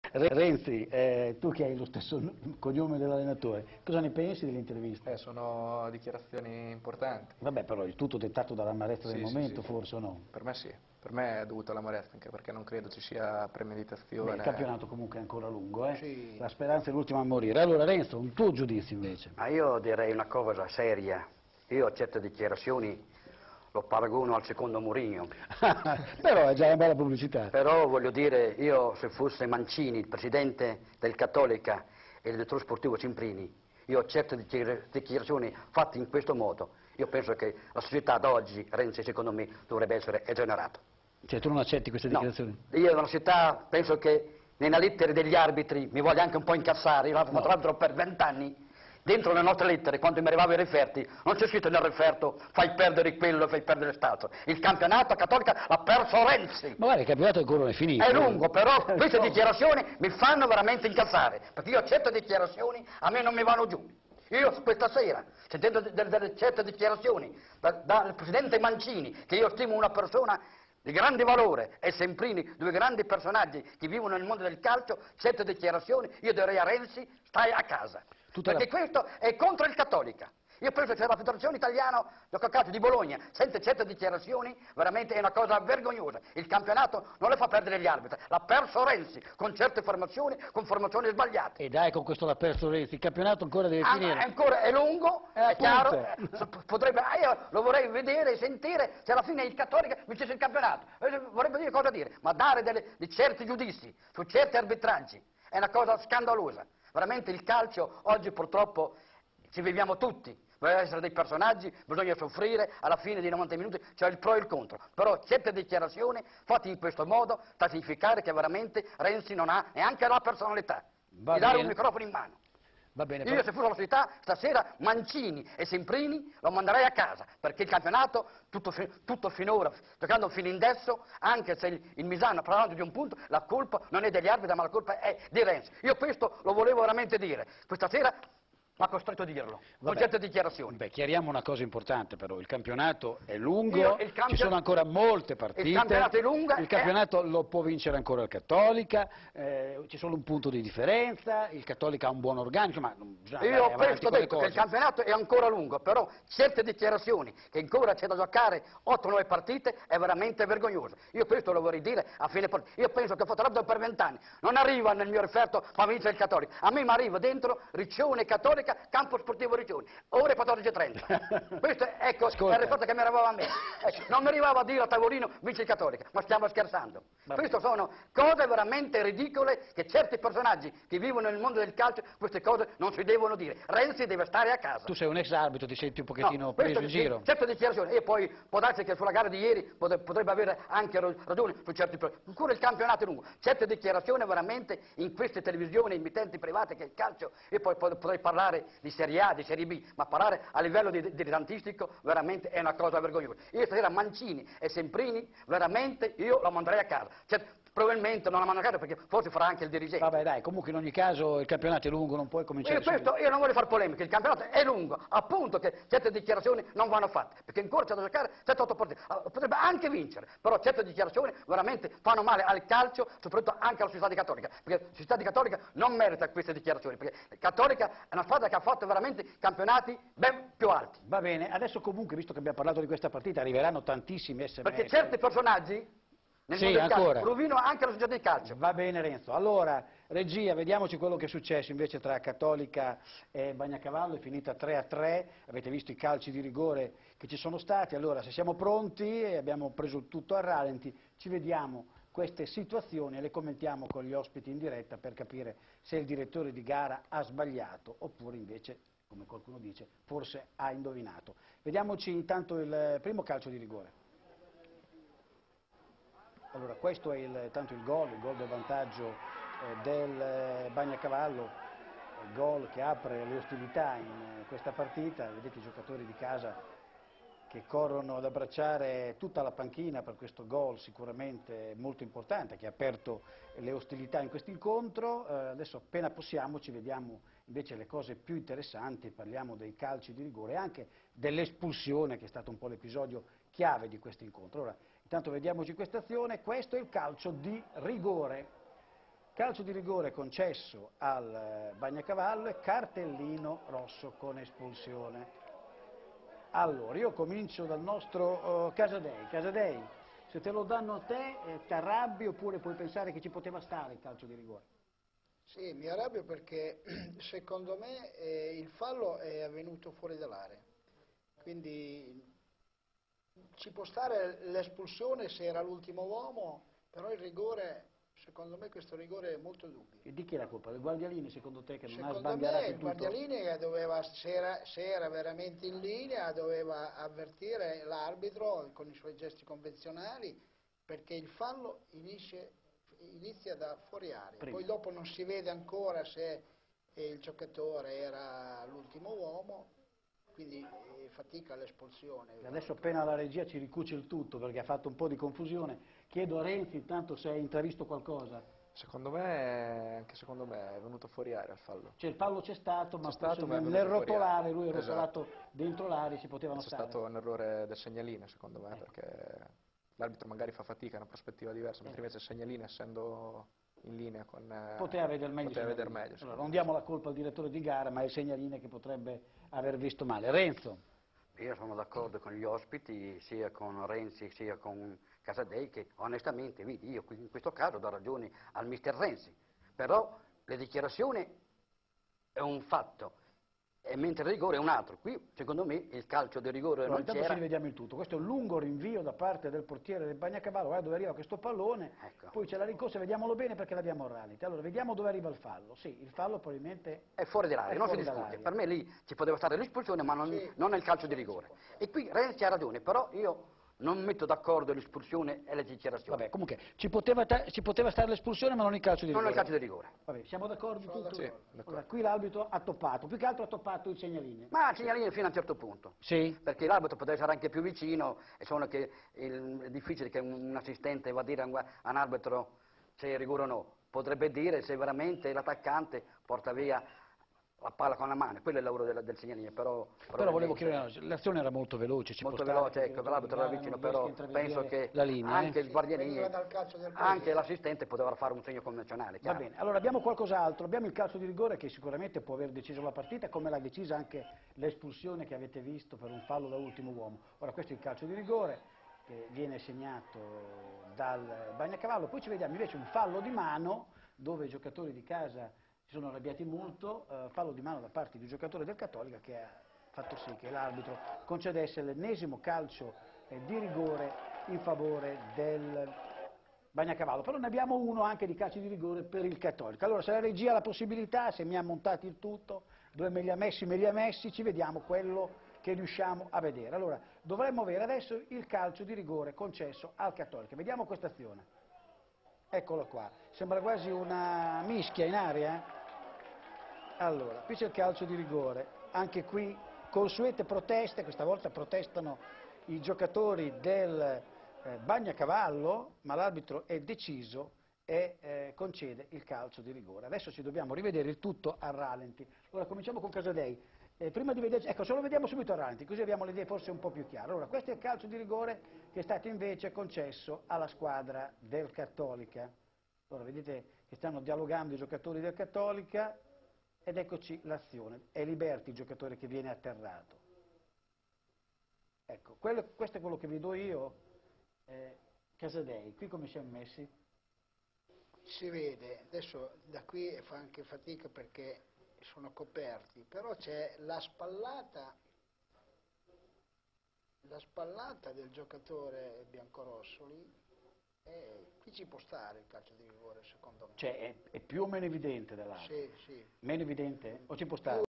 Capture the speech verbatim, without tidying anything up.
Renzi, eh, tu che hai lo stesso cognome dell'allenatore, cosa ne pensi dell'intervista? Eh, sono dichiarazioni importanti. Vabbè, però il tutto dettato dall'amarezza Sì, del sì, momento, sì. forse o no? Per me sì, per me è dovuto all'amarezza, anche perché non credo ci sia premeditazione. Beh, il campionato comunque è ancora lungo, eh? Sì. La speranza è l'ultima a morire. Allora Renzo, un tuo giudizio invece. Ma io direi una cosa seria. Io a certe dichiarazioni lo paragono al secondo Mourinho. Però è già una bella pubblicità. Però voglio dire, io se fosse Mancini, il presidente del Cattolica e il direttore sportivo Cimprini, io a certe dichiarazioni fatte in questo modo, io penso che la società ad oggi, Renzi secondo me, dovrebbe essere esonerata. Cioè tu non accetti queste No, dichiarazioni? io nella società penso che nella lettera degli arbitri mi voglio anche un po' incazzare, io l'ho fatto tra l'altro per vent'anni. Dentro le nostre lettere, quando mi arrivavano i referti, non c'è scritto nel referto fai perdere quello e fai perdere l'altro. Il campionato a Cattolica l'ha perso Renzi. Ma guarda, il campionato ancora non è finito. È lungo, però queste dichiarazioni mi fanno veramente incazzare, perché io certe dichiarazioni a me non mi vanno giù. Io questa sera, sentendo delle, delle certe dichiarazioni dal da presidente Mancini, che io stimo una persona di grande valore, e Semprini, due grandi personaggi che vivono nel mondo del calcio, certe dichiarazioni, io direi a Renzi, stai a casa. Tutta Perché la... questo è contro il Cattolica. Io penso che la Federazione Italiana gioco calcio di Bologna sente certe dichiarazioni, veramente è una cosa vergognosa. Il campionato non le fa perdere gli arbitri, l'ha perso Renzi con certe formazioni, con formazioni sbagliate. E dai, con questo l'ha perso Renzi, il campionato ancora deve Ah, finire. è ancora è lungo, Eh, è chiaro, appunto. eh, potrebbe, ah, io lo vorrei vedere e sentire se alla fine il Cattolica vincesse il campionato. Eh, Vorrebbe dire cosa dire, ma dare delle, di certi giudizi su certi arbitraggi è una cosa scandalosa. Veramente il calcio oggi purtroppo ci viviamo tutti, bisogna essere dei personaggi, bisogna soffrire, alla fine dei novanta minuti c'è il pro e il contro, però certe dichiarazioni fatte in questo modo sta a significare che veramente Renzi non ha neanche la personalità Va di dare bene. un microfono in mano. Va bene, Io però... se fossi la società stasera Mancini e Semprini lo manderei a casa, perché il campionato tutto, fi tutto finora, giocando fino in adesso, anche se il, il Misano ha parlato di un punto, la colpa non è degli arbitri ma la colpa è di Renzi. Io questo lo volevo veramente dire, questa sera mi ha costretto a dirlo, con certe dichiarazioni. Beh, chiariamo una cosa importante però, il campionato è lungo, Io, il campion- ci sono ancora molte partite, il campionato è lungo, il campionato lo può vincere ancora il Cattolica, eh, c'è solo un punto di differenza, il Cattolica ha un buon organico, ma non bisogna andare Io avanti penso con le detto che il cose. campionato è ancora lungo, però certe dichiarazioni che ancora c'è da giocare otto nove partite è veramente vergognoso. Io questo lo vorrei dire a fine partita. Io penso che ho fatto l'arbitro per vent'anni, non arriva nel mio referto fa vincere il Cattolica, a me mi arriva dentro Riccione Cattolica, campo sportivo Riccione, ore quattordici e trenta. Questo è, ecco, Ascolta. è il referto che mi arrivava a me. Ecco, non mi arrivava a dire a tavolino vince il Cattolica, ma stiamo scherzando. Queste sono cose veramente ridicole che certi personaggi che vivono nel mondo del calcio, queste cose non si devono dire. Renzi deve stare a casa. Tu sei un ex arbitro, ti senti un pochettino No, preso questo in sì, giro. certe dichiarazioni, e poi può darsi che sulla gara di ieri potre- potrebbe avere anche ro- ragione su certi problemi. Ancora il campionato è lungo, certe dichiarazioni veramente in queste televisioni emittenti private che è il calcio, e poi pot- potrei parlare di Serie A, di Serie B, ma parlare a livello di- dilettantistico veramente è una cosa vergognosa. Io stasera Mancini e Semprini veramente io lo manderei a casa. Cioè, probabilmente non la mando a casa perché forse farà anche il dirigente. Vabbè dai, comunque in ogni caso il campionato è lungo, non puoi cominciare Io, questo, io non voglio fare polemiche, il campionato è lungo, appunto che certe dichiarazioni non vanno fatte, perché ancora c'è da giocare sette otto partite, allora, potrebbe anche vincere, però certe dichiarazioni veramente fanno male al calcio, soprattutto anche alla società di Cattolica, perché la società di Cattolica non merita queste dichiarazioni, perché la Cattolica è una squadra che ha fatto veramente campionati ben più alti. Va bene, adesso comunque, visto che abbiamo parlato di questa partita, arriveranno tantissimi sms. Perché certi personaggi nel Sì, mondo del ancora. calcio rovinano anche la società di calcio. Va bene Renzo, allora regia, vediamoci quello che è successo invece tra Cattolica e Bagnacavallo, è finita tre a tre, avete visto i calci di rigore che ci sono stati, allora se siamo pronti e abbiamo preso tutto a rallenti, ci vediamo queste situazioni e le commentiamo con gli ospiti in diretta per capire se il direttore di gara ha sbagliato oppure invece, come qualcuno dice, forse ha indovinato. Vediamoci intanto il primo calcio di rigore. Allora, questo è il, tanto il gol, il gol del vantaggio eh, del eh, Bagnacavallo, il gol che apre le ostilità in eh, questa partita. Vedete i giocatori di casa che corrono ad abbracciare tutta la panchina per questo gol sicuramente molto importante che ha aperto le ostilità in questo incontro. Eh, adesso appena possiamo ci vediamo invece le cose più interessanti, parliamo dei calci di rigore e anche dell'espulsione che è stato un po' l'episodio chiave di questo incontro. Ora, intanto vediamoci questa azione, questo è il calcio di rigore. calcio di rigore concesso al eh, Bagnacavallo e cartellino rosso con espulsione. Allora, io comincio dal nostro uh, Casadei. Casadei, se te lo danno a te, eh, ti arrabbi oppure puoi pensare che ci poteva stare il calcio di rigore? Sì, mi arrabbio perché secondo me eh, il fallo è avvenuto fuori dall'area, quindi ci può stare l'espulsione se era l'ultimo uomo, però il rigore, secondo me questo rigore è molto dubbio. E di chi è la colpa? Del Guardialini secondo te che non ha Secondo sbandierato me il il tutto? Guardialini doveva, se era, se era veramente in linea, doveva avvertire l'arbitro con i suoi gesti convenzionali, perché il fallo inizia, inizia da fuori area. Prima. Poi dopo non si vede ancora se il giocatore era l'ultimo uomo, quindi eh, fatica l'espulsione. Adesso appena la regia ci ricuce il tutto perché ha fatto un po' di confusione, chiedo a Renzi intanto se hai intravisto qualcosa. Secondo me, anche secondo me, è venuto fuori area il fallo. Cioè il fallo c'è stato, ma C'è stato, ma è nel venuto fuori rotolare, area. lui è rotolato Esatto. dentro l'area, ci potevano C'è stare. stato un errore del segnalino, secondo me, Ecco. perché l'arbitro magari fa fatica, ha una prospettiva diversa, mentre invece il segnalino, essendo in linea con... eh, Poteva vedere meglio. poteva vedere Segnalini. meglio Allora, secondo non me. diamo la colpa al direttore di gara, ma è il segnaline che potrebbe aver visto male. Renzo. Io sono d'accordo con gli ospiti, sia con Renzi sia con Casadei, che onestamente, vedi, io in questo caso do ragione al mister Renzi, però le dichiarazioni è un fatto, e mentre il rigore è un altro. Qui, secondo me, il calcio di rigore Allora, non intanto ci c'era. rivediamo il tutto. Questo è un lungo rinvio da parte del portiere del Bagnacavallo, guarda dove arriva questo pallone, Ecco. poi c'è la rincorsa, vediamolo bene perché l'abbiamo a rallenti. Allora, vediamo dove arriva il fallo. Sì, il fallo probabilmente È fuori dall'area, è non si fuori discute. dall'area. Per me lì ci poteva stare l'espulsione, ma non, Sì. non nel calcio di rigore. E qui Renzi ha ragione, però io non metto d'accordo l'espulsione e le dichiarazioni. Vabbè, comunque, ci poteva, ta- ci poteva stare l'espulsione, ma non il calcio di Non rigore. nel calcio di rigore. Vabbè, siamo d'accordo Sono tutto? Sì, d'accordo. d'accordo. Allora, qui l'arbitro ha toppato, più che altro ha toppato il segnaline. Ma segnalini fino a un certo punto. Sì? Perché l'arbitro poteva essere anche più vicino, e sono che il- è difficile che un, un assistente va a dire a un, a un arbitro se è rigore o no. Potrebbe dire se veramente l'attaccante porta via la palla con la mano, quello è il lavoro del, del segnalino, però... Però volevo probabilmente- chiedere, l'azione era molto veloce, ci molto può stare veloce, che il ecco, direttore di l'arbitro era gara vicino, non però riesca a penso intravedere che la linea, anche eh? il Guardianini, veniva dal calcio del anche portiere. l'assistente poteva fare un segno convenzionale, Va chiaro. bene, allora abbiamo qualcos'altro, abbiamo il calcio di rigore che sicuramente può aver deciso la partita, come l'ha decisa anche l'espulsione che avete visto per un fallo da ultimo uomo. Ora questo è il calcio di rigore che viene segnato dal Bagnacavallo, poi ci vediamo invece un fallo di mano dove i giocatori di casa si sono arrabbiati molto, eh, fallo di mano da parte di un giocatore del Cattolica che ha fatto sì che l'arbitro concedesse l'ennesimo calcio eh, di rigore in favore del Bagnacavallo, però ne abbiamo uno anche di calcio di rigore per il Cattolica. Allora se la regia ha la possibilità, se mi ha montati il tutto, dove me li ha messi, me li ha messi, ci vediamo quello che riusciamo a vedere. Allora dovremmo avere adesso il calcio di rigore concesso al Cattolica, vediamo questa azione. Eccolo qua, sembra quasi una mischia in aria. eh? Allora, qui c'è il calcio di rigore, anche qui consuete proteste, questa volta protestano i giocatori del eh, Bagnacavallo, ma l'arbitro è deciso e eh, concede il calcio di rigore. Adesso ci dobbiamo rivedere il tutto a rallenti. Allora cominciamo con Casadei. Eh, prima di vedere, ecco, se lo vediamo subito a rallenti, così abbiamo le idee forse un po' più chiare. Allora, questo è il calcio di rigore che è stato invece concesso alla squadra del Cattolica. Allora, vedete che stanno dialogando i giocatori del Cattolica ed eccoci l'azione. È Liberti il giocatore che viene atterrato. Ecco, quello, questo è quello che vedo io. Eh, Casadei, qui come siamo messi? Si vede, adesso da qui fa anche fatica perché sono coperti, però c'è la spallata, la spallata del giocatore biancorosso lì, e qui ci può stare il calcio di rigore secondo me. Cioè è, è più o meno evidente dall'altro? Sì, sì. Meno evidente? O ci può stare?